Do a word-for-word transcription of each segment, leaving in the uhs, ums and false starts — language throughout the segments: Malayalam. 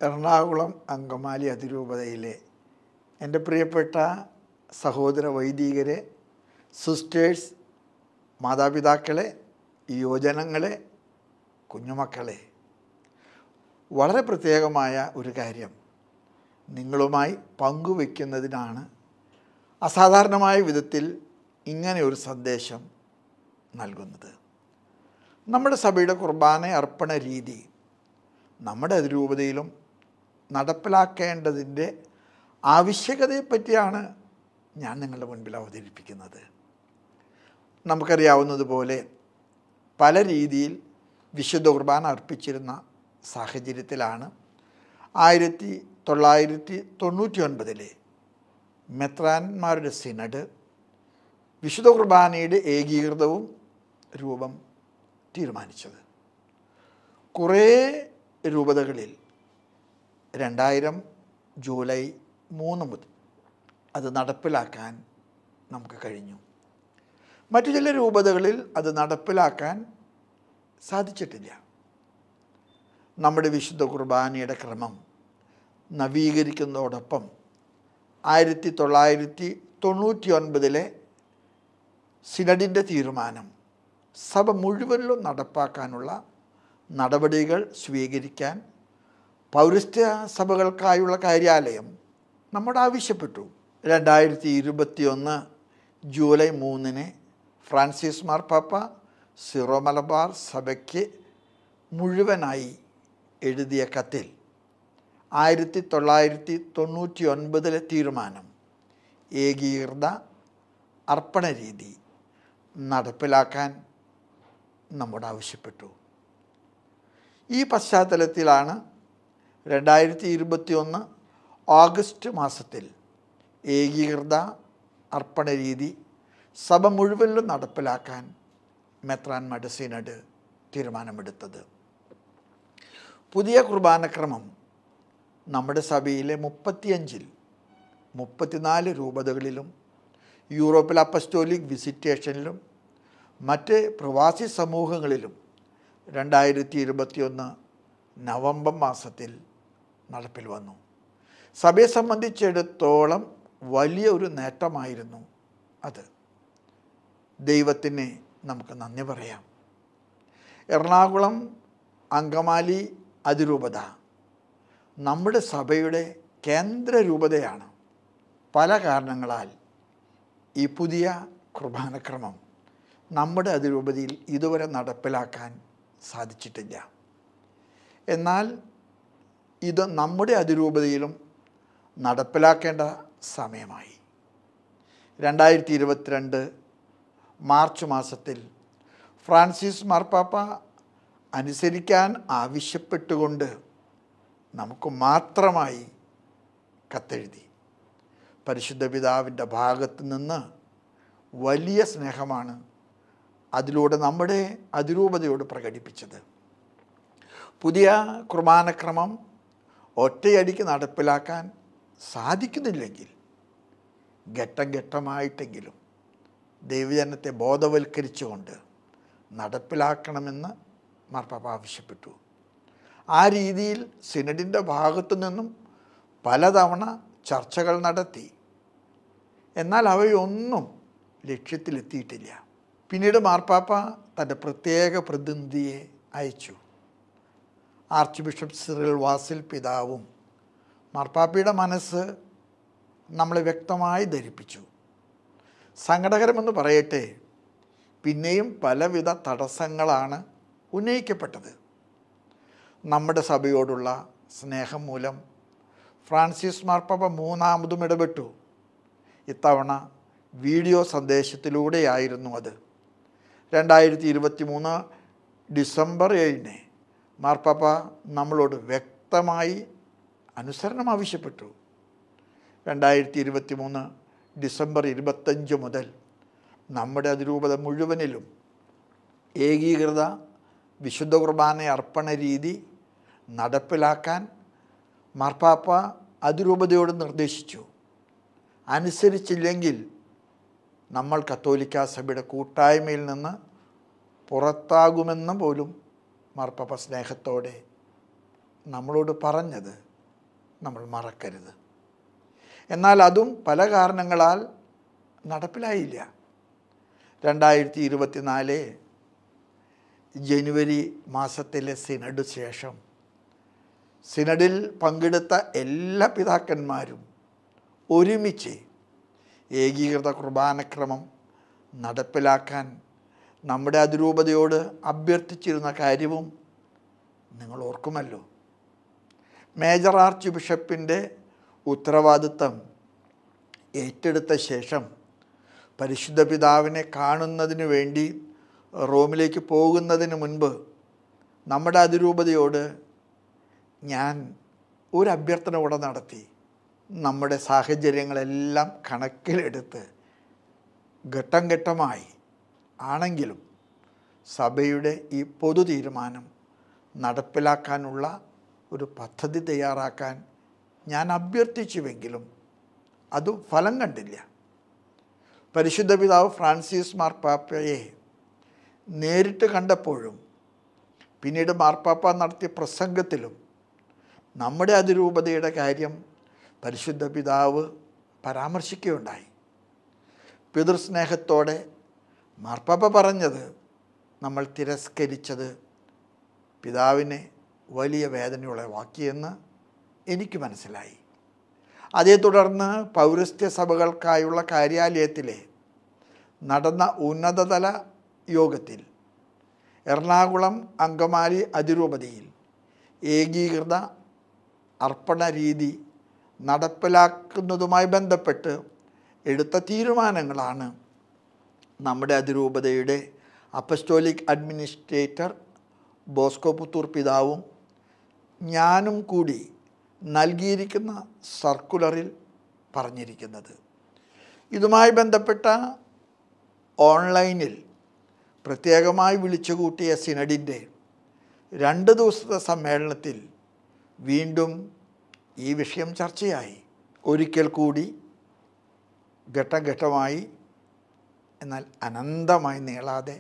എറണാകുളം അങ്കമാലി അതിരൂപതയിലെ എൻ്റെ പ്രിയപ്പെട്ട സഹോദര വൈദികരെ, സിസ്റ്റേഴ്സ്, മാതാപിതാക്കളെ, യുവജനങ്ങളെ, കുഞ്ഞുമക്കളെ, വളരെ പ്രത്യേകമായ ഒരു കാര്യം നിങ്ങളുമായി പങ്കുവയ്ക്കുന്നതിനാണ് അസാധാരണമായ വിധത്തിൽ ഇങ്ങനെ ഒരു സന്ദേശം നൽകുന്നത്. നമ്മുടെ സഭയുടെ കുർബാന അർപ്പണ രീതി നമ്മുടെ അതിരൂപതയിലും നടപ്പിലാക്കേണ്ടതിൻ്റെ ആവശ്യകതയെപ്പറ്റിയാണ് ഞാൻ നിങ്ങളുടെ മുൻപിൽ അവതരിപ്പിക്കുന്നത്. നമുക്കറിയാവുന്നതുപോലെ പല രീതിയിൽ വിശുദ്ധ കുർബാന അർപ്പിച്ചിരുന്ന സാഹചര്യത്തിലാണ് ആയിരത്തി തൊള്ളായിരത്തി തൊണ്ണൂറ്റി ഒൻപതിലെ മെത്രാന്മാരുടെ സിനഡ് വിശുദ്ധ കുർബാനയുടെ ഏകീകൃതവും രൂപം തീരുമാനിച്ചത്. കുറേ രൂപതകളിൽ രണ്ടായിരം ജൂലൈ മൂന്ന് മുതൽ അത് നടപ്പിലാക്കാൻ നമുക്ക് കഴിഞ്ഞു. മറ്റു ചില രൂപതകളിൽ അത് നടപ്പിലാക്കാൻ സാധിച്ചിട്ടില്ല. നമ്മുടെ വിശുദ്ധ കുർബാനയുടെ ക്രമം നവീകരിക്കുന്നതോടൊപ്പം ആയിരത്തി തൊള്ളായിരത്തി തൊണ്ണൂറ്റി ഒൻപതിലെ സിനഡിൻ്റെ തീരുമാനം സഭ മുഴുവനിലും നടപ്പാക്കാനുള്ള നടപടികൾ സ്വീകരിക്കാൻ പൗരസ്ത്യ സഭകൾക്കായുള്ള കാര്യാലയം നമ്മോട് ആവശ്യപ്പെട്ടു. രണ്ടായിരത്തി ഇരുപത്തി ഒന്ന് ജൂലൈ മൂന്നിന് ഫ്രാൻസിസ് മാർപ്പാപ്പ സിറോ മലബാർ സഭയ്ക്ക് മുഴുവനായി എഴുതിയ കത്തിൽ ആയിരത്തി തൊള്ളായിരത്തി തൊണ്ണൂറ്റി ഒൻപതിലെ തീരുമാനം ഏകീകൃത അർപ്പണ രീതി നടപ്പിലാക്കാൻ നമ്മോട് ആവശ്യപ്പെട്ടു. ഈ പശ്ചാത്തലത്തിലാണ് രണ്ടായിരത്തി ഇരുപത്തി ഒന്ന് ഓഗസ്റ്റ് മാസത്തിൽ ഏകീകൃത അർപ്പണ രീതി സഭ മുഴുവനിലും നടപ്പിലാക്കാൻ മെത്രാന്മാരുടെ സിനഡ് തീരുമാനമെടുത്തത്. പുതിയ കുർബാനക്രമം നമ്മുടെ സഭയിലെ മുപ്പത്തിയഞ്ചിൽ മുപ്പത്തിനാല് രൂപതകളിലും യൂറോപ്പിൽ അപ്പസ്റ്റോലിക് വിസിറ്റേഷനിലും മറ്റ് പ്രവാസി സമൂഹങ്ങളിലും രണ്ടായിരത്തി ഇരുപത്തിയൊന്ന് നവംബർ മാസത്തിൽ നടപ്പിൽ വന്നു. സഭയെ സംബന്ധിച്ചിടത്തോളം വലിയ ഒരു നേട്ടമായിരുന്നു അത്. ദൈവത്തിന് നമുക്ക് നന്ദി പറയാം. എറണാകുളം അങ്കമാലി അതിരൂപത നമ്മുടെ സഭയുടെ കേന്ദ്ര രൂപതയാണ്. പല കാരണങ്ങളാൽ ഈ പുതിയ കുർബാനക്രമം നമ്മുടെ അതിരൂപതയിൽ ഇതുവരെ നടപ്പിലാക്കാൻ സാധിച്ചിട്ടില്ല. എന്നാൽ ഇത് നമ്മുടെ അതിരൂപതയിലും നടപ്പിലാക്കേണ്ട സമയമായി. രണ്ടായിരത്തി ഇരുപത്തിരണ്ട് മാർച്ച് മാസത്തിൽ ഫ്രാൻസിസ് മാർപ്പാപ്പ അനുസരിക്കാൻ ആവശ്യപ്പെട്ടുകൊണ്ട് നമുക്ക് മാത്രമായി കത്തെഴുതി. പരിശുദ്ധ പിതാവിൻ്റെ ഭാഗത്ത് നിന്ന് വലിയ സ്നേഹമാണ് അതിലൂടെ നമ്മുടെ അതിരൂപതയോട് പ്രകടിപ്പിച്ചത്. പുതിയ കുർബാനക്രമം ഒറ്റയടിക്ക് നടപ്പിലാക്കാൻ സാധിക്കുന്നില്ലെങ്കിൽ ഘട്ടം ഘട്ടമായിട്ടെങ്കിലും ദൈവജനത്തെ ബോധവൽക്കരിച്ചുകൊണ്ട് നടപ്പിലാക്കണമെന്ന് മാർപ്പാപ്പ ആവശ്യപ്പെട്ടു. ആ രീതിയിൽ സിനഡിൻ്റെ ഭാഗത്തു നിന്നും പലതവണ ചർച്ചകൾ നടത്തി. എന്നാൽ അവയൊന്നും ലക്ഷ്യത്തിലെത്തിയിട്ടില്ല. പിന്നീട് മാർപ്പാപ്പ തൻ്റെ പ്രത്യേക പ്രതിനിധിയെ അയച്ചു. ആർച്ച് ബിഷപ്പ് സിറിൽ വാസിൽ പിതാവും മാർപ്പാപ്പയുടെ മനസ്സ് നമ്മളെ വ്യക്തമായി ധരിപ്പിച്ചു. സങ്കടകരമെന്ന് പറയട്ടെ, പിന്നെയും പലവിധ തടസ്സങ്ങളാണ് ഉന്നയിക്കപ്പെട്ടത്. നമ്മുടെ സഭയോടുള്ള സ്നേഹം മൂലം ഫ്രാൻസിസ് മാർപ്പാപ്പ മൂന്നാമതും ഇടപെട്ടു. ഇത്തവണ വീഡിയോ സന്ദേശത്തിലൂടെയായിരുന്നു അത്. രണ്ടായിരത്തി ഇരുപത്തി മൂന്ന് ഡിസംബർ ഏഴിന് മാർപ്പാപ്പ നമ്മളോട് വ്യക്തമായി അനുസരണം ആവശ്യപ്പെട്ടു. രണ്ടായിരത്തി ഇരുപത്തി മൂന്ന് ഡിസംബർ ഇരുപത്തഞ്ച് മുതൽ നമ്മുടെ അതിരൂപത മുഴുവനിലും ഏകീകൃത വിശുദ്ധ കുർബാന അർപ്പണ രീതി നടപ്പിലാക്കാൻ മാർപ്പാപ്പ അതിരൂപതയോട് നിർദ്ദേശിച്ചു. അനുസരിച്ചില്ലെങ്കിൽ നമ്മൾ കത്തോലിക്കാ സഭയുടെ കൂട്ടായ്മയിൽ നിന്ന് പുറത്താകുമെന്ന് പോലും മാർപ്പാപ്പ സ്നേഹത്തോടെ നമ്മളോട് പറഞ്ഞത് നമ്മൾ മറക്കരുത്. എന്നാൽ അതും പല കാരണങ്ങളാൽ നടപ്പിലായില്ല. രണ്ടായിരത്തി ഇരുപത്തിനാല് ജനുവരി മാസത്തിലെ സിനഡ് ശേഷം സിനഡിൽ പങ്കെടുത്ത എല്ലാ പിതാക്കന്മാരും ഒരുമിച്ച് ഏകീകൃത കുർബാനക്രമം നടപ്പിലാക്കാൻ നമ്മുടെ അതിരൂപതയോട് അഭ്യർത്ഥിച്ചിരുന്ന കാര്യവും നിങ്ങൾ ഓർക്കുമല്ലോ. മേജർ ആർച്ച് ബിഷപ്പിൻ്റെ ഉത്തരവാദിത്തം ഏറ്റെടുത്ത ശേഷം പരിശുദ്ധ പിതാവിനെ കാണുന്നതിന് വേണ്ടി റോമിലേക്ക് പോകുന്നതിന് മുൻപ് നമ്മുടെ അതിരൂപതയോട് ഞാൻ ഒരു അഭ്യർത്ഥന കൂടെ നടത്തി. നമ്മുടെ സാഹചര്യങ്ങളെല്ലാം കണക്കിലെടുത്ത് ഘട്ടം ഘട്ടമായി ആണെങ്കിലും സഭയുടെ ഈ പൊതു തീരുമാനം നടപ്പിലാക്കാനുള്ള ഒരു പദ്ധതി തയ്യാറാക്കാൻ ഞാൻ അഭ്യർത്ഥിച്ചുവെങ്കിലും അത് ഫലം കണ്ടില്ല. പരിശുദ്ധ പിതാവ് ഫ്രാൻസിസ് മാർപ്പാപ്പയെ നേരിട്ട് കണ്ടപ്പോഴും പിന്നീട് മാർപ്പാപ്പ നടത്തിയ പ്രസംഗത്തിലും നമ്മുടെ അതിരൂപതയുടെ കാര്യം പരിശുദ്ധ പിതാവ് പരാമർശിക്കുകയുണ്ടായി. പിതൃസ്നേഹത്തോടെ മാർപ്പാപ്പ പറഞ്ഞത് നമ്മൾ തിരസ്കരിച്ചത് പിതാവിനെ വലിയ വേദനയുളവാക്കിയെന്ന് എനിക്ക് മനസ്സിലായി. അതേ തുടർന്ന് പൗരസ്ത്യ സഭകൾക്കായുള്ള കാര്യാലയത്തിലെ നടന്ന ഉന്നതതല യോഗത്തിൽ എറണാകുളം അങ്കമാലി അതിരൂപതയിൽ ഏകീകൃത അർപ്പണ രീതി നടപ്പിലാക്കുന്നതുമായി ബന്ധപ്പെട്ട് എടുത്ത തീരുമാനങ്ങളാണ് നമ്മുടെ അതിരൂപതയുടെ അപ്പസ്റ്റോലിക് അഡ്മിനിസ്ട്രേറ്റർ ബോസ്കോ പുത്തൂർ പിതാവും ഞാനും കൂടി നൽകിയിരിക്കുന്ന സർക്കുലറിൽ പറഞ്ഞിരിക്കുന്നത്. ഇതുമായി ബന്ധപ്പെട്ട ഓൺലൈനിൽ പ്രത്യേകമായി വിളിച്ചുകൂട്ടിയ സിനഡിൻ്റെ രണ്ട് ദിവസത്തെ സമ്മേളനത്തിൽ വീണ്ടും ഈ വിഷയം ചർച്ചയായി. ഒരിക്കൽ കൂടി ഘട്ടം ഘട്ടമായി എന്നാൽ അനന്തമായി നീളാതെ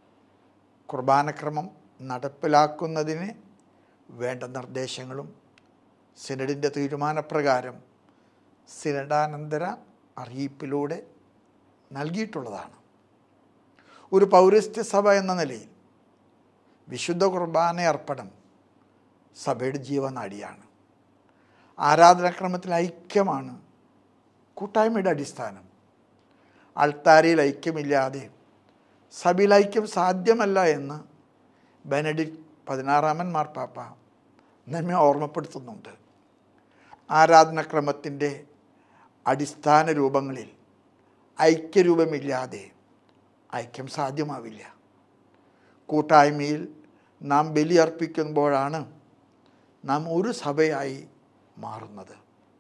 കുർബാനക്രമം നടപ്പിലാക്കുന്നതിന് വേണ്ട നിർദ്ദേശങ്ങളും സിനഡിൻ്റെ തീരുമാനപ്രകാരം സിനഡാനന്തര അറിയിപ്പിലൂടെ നൽകിയിട്ടുള്ളതാണ്. ഒരു പൗരസ്ത്യ സഭ എന്ന നിലയിൽ വിശുദ്ധ കുർബാന അർപ്പണം സഭയുടെ ജീവനാഡിയാണ്. ആരാധനാക്രമത്തിൽ ഐക്യമാണ് കൂട്ടായ്മയുടെ അടിസ്ഥാനം. അൾത്താരയിൽ ഐക്യമില്ലാതെ സഭയിൽ ഐക്യം സാധ്യമല്ല എന്ന് ബെനഡിക്ട് പതിനാറാമൻ മാർപ്പാപ്പ നമ്മെ ഓർമ്മപ്പെടുത്തുന്നുണ്ട്. ആരാധനാക്രമത്തിൻ്റെ അടിസ്ഥാന രൂപങ്ങളിൽ ഐക്യരൂപമില്ലാതെ ഐക്യം സാധ്യമാവില്ല. കൂട്ടായ്മയിൽ നാം ബലിയർപ്പിക്കുമ്പോഴാണ് നാം ഒരു സഭയായി മാറുന്നത്.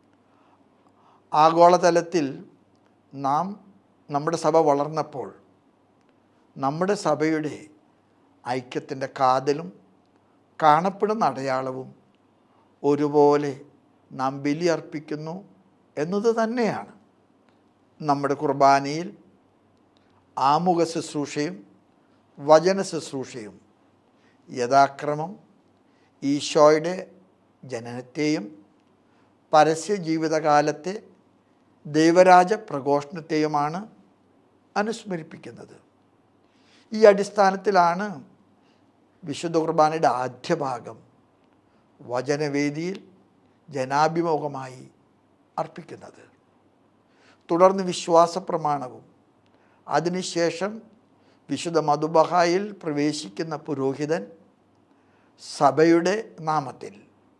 ആഗോളതലത്തിൽ നാം നമ്മുടെ സഭ വളർന്നപ്പോൾ നമ്മുടെ സഭയുടെ ഐക്യത്തിൻ്റെ കാതലും കാണപ്പെടുന്ന അടയാളവും ഒരുപോലെ നാം ബലിയർപ്പിക്കുന്നു എന്നത് തന്നെയാണ്. നമ്മുടെ കുർബാനയിൽ ആമുഖ ശുശ്രൂഷയും വചന ശുശ്രൂഷയും യഥാക്രമം ഈശോയുടെ ജനനത്തെയും പരസ്യ ജീവിതകാലത്തെ ദൈവരാജ പ്രഘോഷണത്തെയുമാണ് അനുസ്മരിപ്പിക്കുന്നത്. ഈ അടിസ്ഥാനത്തിലാണ് വിശുദ്ധ കുർബാനയുടെ ആദ്യ ഭാഗം വചനവേദിയിൽ ജനാഭിമുഖമായി അർപ്പിക്കുന്നത്. തുടർന്ന് വിശ്വാസ പ്രമാണവും അതിനുശേഷം വിശുദ്ധ മധുബഹായിൽ പ്രവേശിക്കുന്ന പുരോഹിതൻ സഭയുടെ നാമത്തിൽ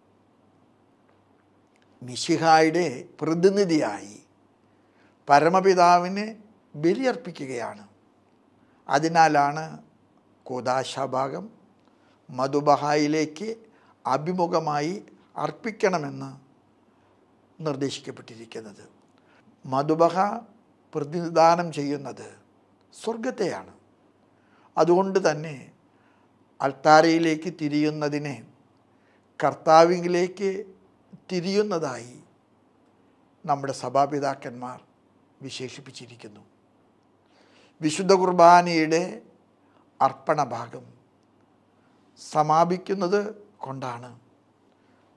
മിശിഹായുടെ പ്രതിനിധിയായി പരമപിതാവിന് ബലിയർപ്പിക്കുകയാണ്. അതിനാലാണ് കൂദാശഭാഗം മധുബഹായിലേക്ക് അഭിമുഖമായി അർപ്പിക്കണമെന്ന് നിർദ്ദേശിക്കപ്പെട്ടിരിക്കുന്നത്. മധുബഹ പ്രതിനിധാനം ചെയ്യുന്നത് സ്വർഗത്തെയാണ്. അതുകൊണ്ട് തന്നെ അൾത്താരയിലേക്ക് തിരിയുന്നതിനെ കർത്താവിലേക്ക് തിരിയുന്നതായി നമ്മുടെ സഭാപിതാക്കന്മാർ വിശേഷിപ്പിച്ചിരിക്കുന്നു. വിശുദ്ധ കുർബാനയുടെ അർപ്പണഭാഗം സമാപിക്കുന്നത് കൊണ്ടാണ്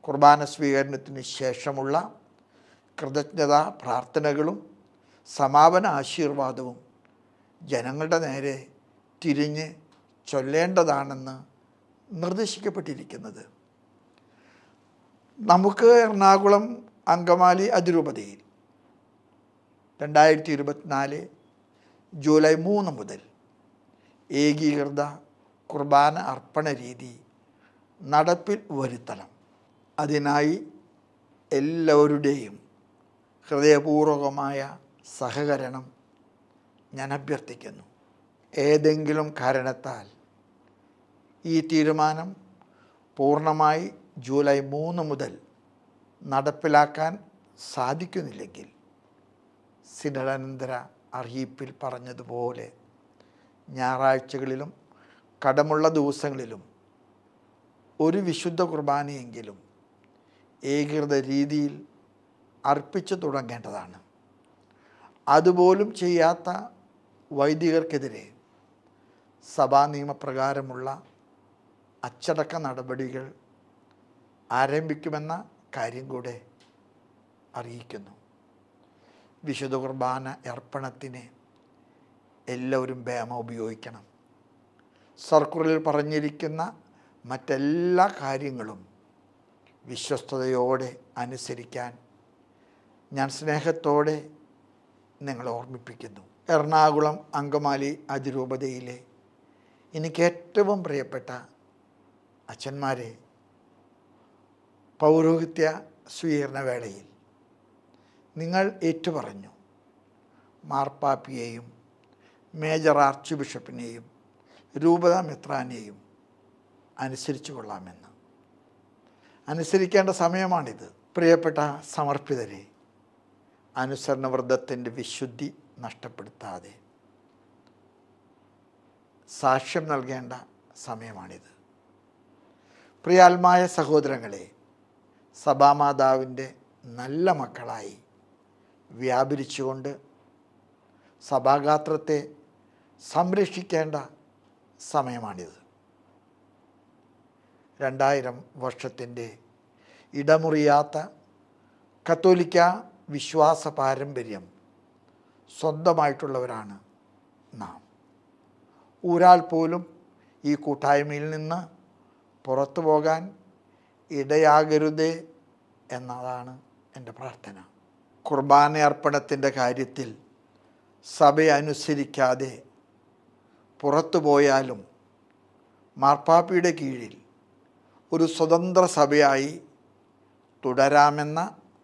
കുർബാന സ്വീകരണത്തിന് ശേഷമുള്ള കൃതജ്ഞതാ പ്രാർത്ഥനകളും സമാപന ആശീർവാദവും ജനങ്ങളുടെ നേരെ തിരിഞ്ഞ് ചൊല്ലേണ്ടതാണെന്ന് നിർദ്ദേശിക്കപ്പെട്ടിരിക്കുന്നത്. നമുക്ക് എറണാകുളം അങ്കമാലി അതിരൂപതയിൽ രണ്ടായിരത്തി ഇരുപത്തിനാല് ജൂലൈ മൂന്ന് മുതൽ ഏകീകൃത കുർബാന അർപ്പണ രീതി നടപ്പിൽ വരുത്തണം. അതിനായി എല്ലാവരുടെയും ഹൃദയപൂർവകമായ സഹകരണം ഞാൻ അഭ്യർത്ഥിക്കുന്നു. ഏതെങ്കിലും കാരണത്താൽ ഈ തീരുമാനം പൂർണ്ണമായി ജൂലൈ മൂന്ന് മുതൽ നടപ്പിലാക്കാൻ സാധിക്കുന്നില്ലെങ്കിൽ സിനഡാനന്തര അറിയിപ്പിൽ പറഞ്ഞതുപോലെ ഞായറാഴ്ചകളിലും കടമുള്ള ദിവസങ്ങളിലും ഒരു വിശുദ്ധ കുർബാനയെങ്കിലും ഏകീകൃത രീതിയിൽ അർപ്പിച്ചു തുടങ്ങേണ്ടതാണ്. അതുപോലും ചെയ്യാത്ത വൈദികർക്കെതിരെ സഭാ നിയമപ്രകാരമുള്ള അച്ചടക്ക നടപടികൾ ആരംഭിക്കുമെന്ന കാര്യം കൂടെ അറിയിക്കുന്നു. വിശുദ്ധ കുർബാന അർപ്പണത്തിന് എല്ലാവരും ബേമ ഉപയോഗിക്കണം. സർക്കുലറിൽ പറഞ്ഞിരിക്കുന്ന മറ്റെല്ലാ കാര്യങ്ങളും വിശ്വസ്തയോടെ അനുസരിക്കാൻ ഞാൻ സ്നേഹത്തോടെ നിങ്ങളെ ഓർമ്മിപ്പിക്കുന്നു. എറണാകുളം അങ്കമാലി അതിരൂപതയിലെ എനിക്ക് ഏറ്റവും പ്രിയപ്പെട്ട അച്ഛന്മാരെ, പൗരോഹിത്യ സ്വീകരണ വേളയിൽ നിങ്ങൾ ഏറ്റുപറഞ്ഞു മാർപ്പാപ്പിയെയും മേജർ ആർച്ച് ബിഷപ്പിനെയും രൂപതാ മെത്രാനെയും അനുസരിച്ചു കൊള്ളാമെന്ന്. അനുസരിക്കേണ്ട സമയമാണിത്. പ്രിയപ്പെട്ട സമർപ്പിതരെ, അനുസരണവ്രതത്തിൻ്റെ വിശുദ്ധി നഷ്ടപ്പെടുത്താതെ സാക്ഷ്യം നൽകേണ്ട സമയമാണിത്. പ്രിയാത്മായ സഹോദരങ്ങളെ, സഭാമാതാവിൻ്റെ നല്ല മക്കളായി വ്യാപരിച്ചുകൊണ്ട് സഭാഗാത്രത്തെ സംരക്ഷിക്കേണ്ട സമയമാണിത്. രണ്ടായിരം വർഷത്തിൻ്റെ ഇടമുറിയാത്ത കത്തോലിക്ക വിശ്വാസ പാരമ്പര്യം സ്വന്തമായിട്ടുള്ളവരാണ് നാം. ഒരാൾ പോലും ഈ കൂട്ടായ്മയിൽ നിന്ന് പുറത്തു പോകാൻ ഇടയാകരുതേ എന്നതാണ് എൻ്റെ പ്രാർത്ഥന. കുർബാന അർപ്പണത്തിൻ്റെ കാര്യത്തിൽ സഭയെ അനുസരിക്കാതെ പുറത്തു പോയാലും മാർപ്പാപ്പയുടെ കീഴിൽ ഒരു സ്വതന്ത്ര സഭയായി തുടരാമെന്ന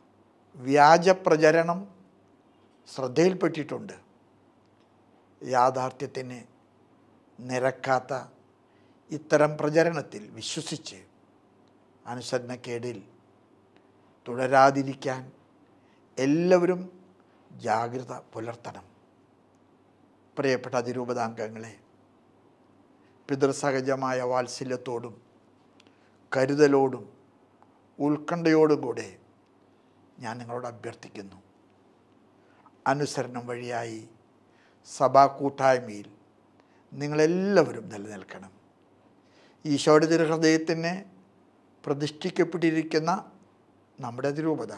വ്യാജപ്രചരണം ശ്രദ്ധയിൽപ്പെട്ടിട്ടുണ്ട്. യാഥാർത്ഥ്യത്തിന് നിരക്കാത്ത ഇത്തരം പ്രചരണത്തിൽ വിശ്വസിച്ച് അനുസരണക്കേടിൽ തുടരാതിരിക്കാൻ എല്ലാവരും ജാഗ്രത പുലർത്തണം. പ്രിയപ്പെട്ട അതിരൂപതാംഗങ്ങളെ, പിതൃസഹജമായ വാത്സല്യത്തോടും കരുതലോടും ഉത്കണ്ഠയോടും കൂടെ ഞാൻ നിങ്ങളോട് അഭ്യർത്ഥിക്കുന്നു. അനുസരണം വഴിയായി സഭാ കൂട്ടായ്മയിൽ നിങ്ങളെല്ലാവരും നിലനിൽക്കണം. ഈശോയുടെ തിരുഹൃദയത്തിന് പ്രതിഷ്ഠിക്കപ്പെട്ടിരിക്കുന്ന നമ്മുടെ അതിരൂപത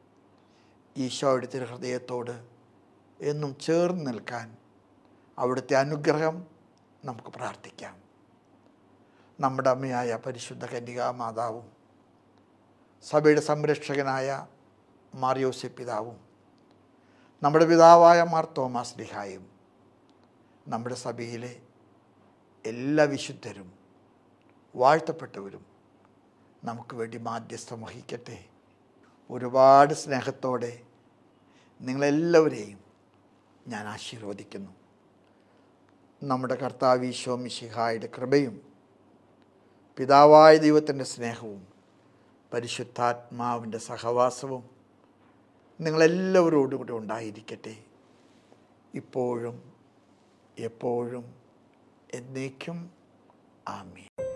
ഈശോയുടെ തിരുഹൃദയത്തോട് എന്നും ചേർന്ന് നിൽക്കാൻ അവിടുത്തെ അനുഗ്രഹം നമുക്ക് പ്രാർത്ഥിക്കാം. നമ്മുടെ അമ്മയായ പരിശുദ്ധ കന്യകാ മാതാവും സഭയുടെ സംരക്ഷകനായ മാർ യോസേപ്പ് പിതാവും നമ്മുടെ പിതാവായ മാർ തോമാസ് ലീഹായും നമ്മുടെ സഭയിലെ എല്ലാ വിശുദ്ധരും വാഴ്ത്തപ്പെട്ടവരും നമുക്ക് വേണ്ടി മാധ്യസ്ഥം വഹിക്കട്ടെ. ഒരുപാട് സ്നേഹത്തോടെ നിങ്ങളെല്ലാവരെയും ഞാൻ ആശീർവദിക്കുന്നു. നമ്മുടെ കർത്താവ് ഈശോ മിശിഹായുടെ കൃപയും പിതാവായ ദൈവത്തിൻ്റെ സ്നേഹവും പരിശുദ്ധാത്മാവിൻ്റെ സഹവാസവും നിങ്ങളെല്ലാവരോടും കൂടെ ഉണ്ടായിരിക്കട്ടെ, ഇപ്പോഴും എപ്പോഴും എന്നേക്കും. ആമേൻ.